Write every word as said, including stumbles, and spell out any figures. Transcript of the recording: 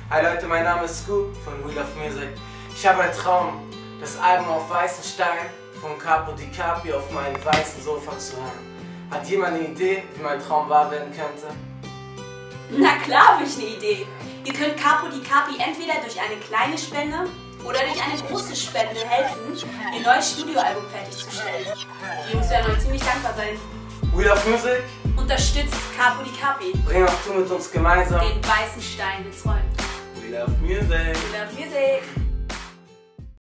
Hi Leute, mein Name ist Scoop von We Love Music. Ich habe einen Traum, das Album Auf weißen Stein von Capo Di Capi auf meinem weißen Sofa zu hören. Hat jemand eine Idee, wie mein Traum wahr werden könnte? Na klar habe ich eine Idee. Ihr könnt Capo Di Capi entweder durch eine kleine Spende oder durch eine große Spende helfen, ihr neues Studioalbum fertigzustellen. Die Jungs werden euch ziemlich dankbar sein. We Love Music Unterstützt Capo Di Capi. Bring auch du mit uns gemeinsam Den weißen Stein ins Rollen. We Love Music. We Love Music.